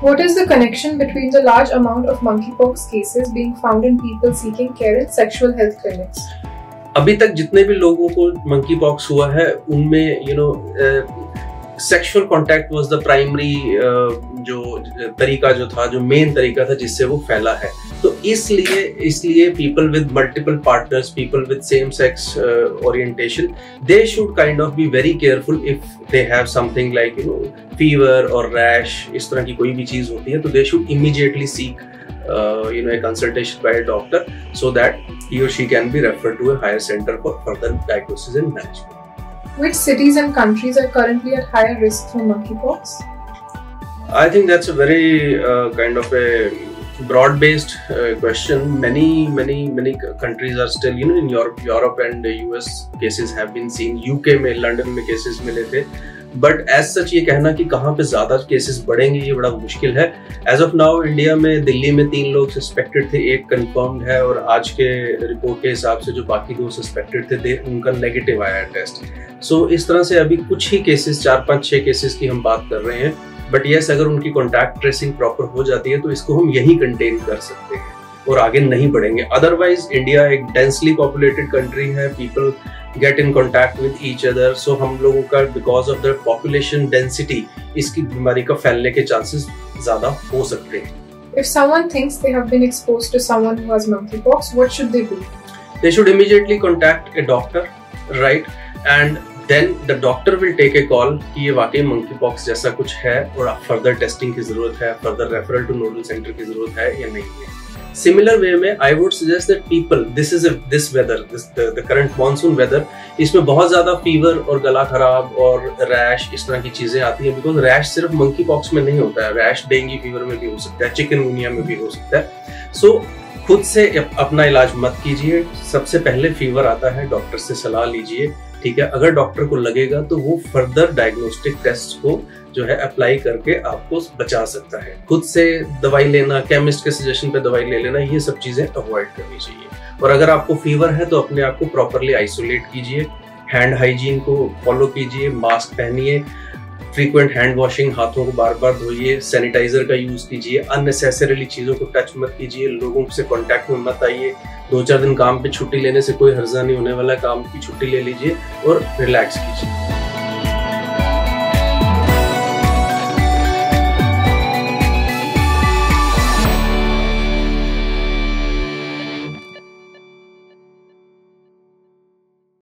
What is the connection between the large amount of monkeypox cases being found in people seeking care in sexual health clinics? अभी तक जितने भी लोगों को monkey pox हुआ है उनमें sexual contact was the primary जो मेन तरीका था जिससे वो फैला है। तो इसलिए people with multiple partners, people with same sex orientation, they should kind of be very careful if they have something like fever और रैश, इस तरह की कोई भी चीज होती है तो they should immediately seek a consultation by a doctor so that he or she can be referred to a higher center for further diagnosis and management. Which cities and countries are currently at higher risk from monkeypox? I think that's a very kind of a broad-based question. Many countries are still, in Europe and the US cases have been seen. UK में, लंदन में cases मिले थे. But as such ये कहना कि कहाँ पे ज्यादा केसेस बढ़ेंगे ये बड़ा मुश्किल है। एज ऑफ नाउ इंडिया में दिल्ली में 3 लोग सस्पेक्टेड थे, 1 कंफर्म्ड है और आज के रिपोर्ट के हिसाब से जो बाकी 2 सस्पेक्टेड थे उनका नेगेटिव आया है टेस्ट। सो इस तरह से अभी कुछ ही केसेस, 4, 5, 6 केसेस की हम बात कर रहे हैं। बट यस, अगर उनकी कॉन्टैक्ट ट्रेसिंग प्रॉपर हो जाती है तो इसको हम यही कंटेन कर सकते हैं और आगे नहीं बढ़ेंगे। अदरवाइज इंडिया एक डेंसली पॉपुलेटेड कंट्री है, people get in contact with each other, so हम लोगों का because of the population density इसकी बीमारी का फैलने के chances ज़्यादा हो सकते हैं। If someone thinks they have been exposed to someone who has monkeypox, what should they do? They should immediately contact a doctor, right? And then the doctor will take a call कि ये वाकई monkeypox जैसा कुछ है और further testing की ज़रूरत है, further referral to nodal center की ज़रूरत है या नहीं है। Similar way में I would suggest that people, this weather, the current monsoon weather, इसमें बहुत ज़्यादा फीवर और गला खराब और रैश इस तरह की चीज़ें आती हैं। बिकॉज रैश सिर्फ मंकी पॉक्स में नहीं होता है, रैश डेंगू फीवर में भी हो सकता है, चिकनगुनिया में भी हो सकता है। सो खुद से अपना इलाज मत कीजिए। सबसे पहले फीवर आता है डॉक्टर से सलाह लीजिए, ठीक है। अगर डॉक्टर को लगेगा तो वो फर्दर डायग्नोस्टिक टेस्ट को जो है अप्लाई करके आपको बचा सकता है। खुद से दवाई लेना, केमिस्ट के सजेशन पे दवाई ले लेना, ये सब चीजें अवॉइड करनी चाहिए। और अगर आपको फीवर है तो अपने आप को प्रॉपरली आइसोलेट कीजिए, हैंड हाइजीन को फॉलो कीजिए, मास्क पहनिए, फ्रीक्वेंट हैंड वॉशिंग, हाथों को बार बार धोइए, सैनिटाइजर का यूज कीजिए, अननेसेसरीली चीजों को टच मत कीजिए, लोगों से कांटेक्ट में मत आइए। 2-4 दिन काम पे छुट्टी लेने से कोई हर्जा नहीं होने वाला, काम की छुट्टी ले लीजिए और रिलैक्स कीजिए।